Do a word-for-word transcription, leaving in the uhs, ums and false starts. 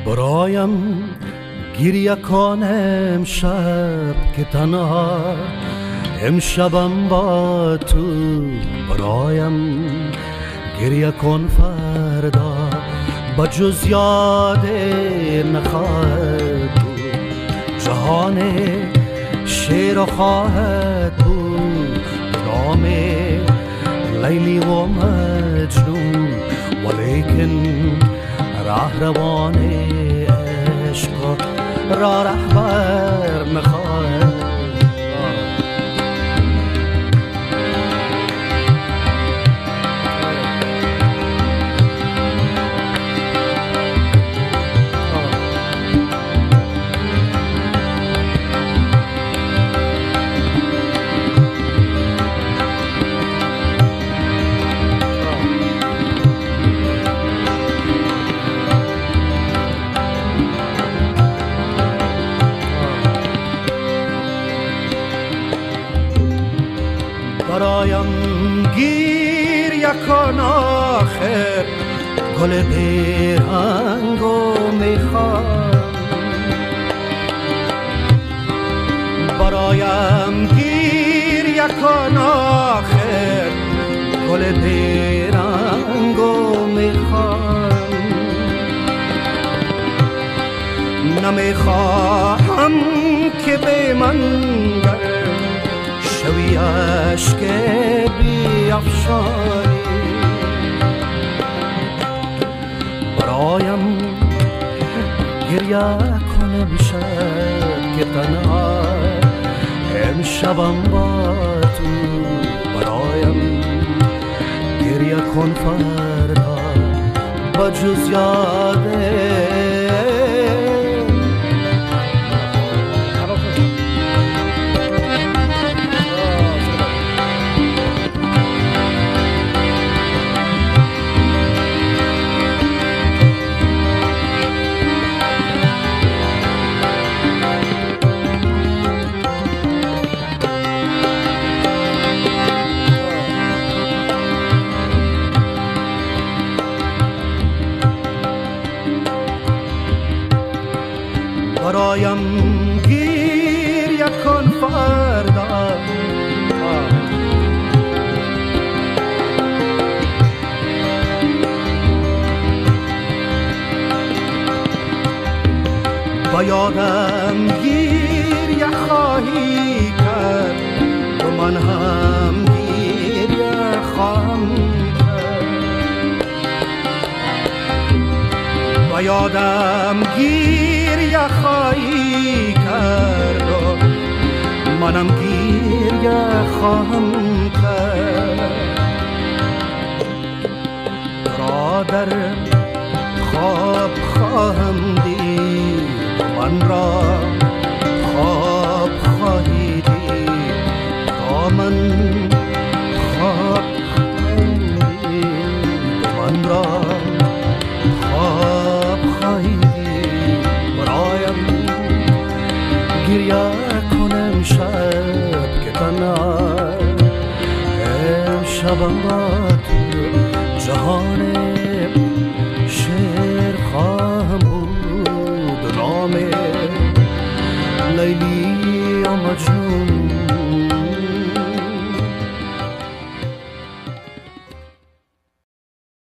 برایم گریه کن امشب که تنها امشبم با تو، برایم گریه کن فردا با جز یاد نخواهد بود، جهان شیر خواهد بود، نام لیلی و مجنون، ولیکن رهروان عشق را رهبر نخواهد. برایم گریه کن آخر گل بیرنگو میخوام، برایم گریه کن آخر گل بیرنگو میخوام، نمیخواهم که به من شوی عشق بیفشانی، برایم گریه کن امشب که تنها امشبم با تو، برایم گریه کن فردا با جز یاده برایم گریه کن فردا با یادم گریه خواهی کرد و من هم گریه خواهم کرد، با یادم گریه خواهی کرد و منم گریه خواهم کرد، را در خواب خواهم دید، من را خواب خواهی دید تا من خواب خواهم دید، من را خواب خواهی دید، برایم گریه کن امشب که تنها امشبم با تو، جهان شعر خواهم بود، نام لیلی و مجنون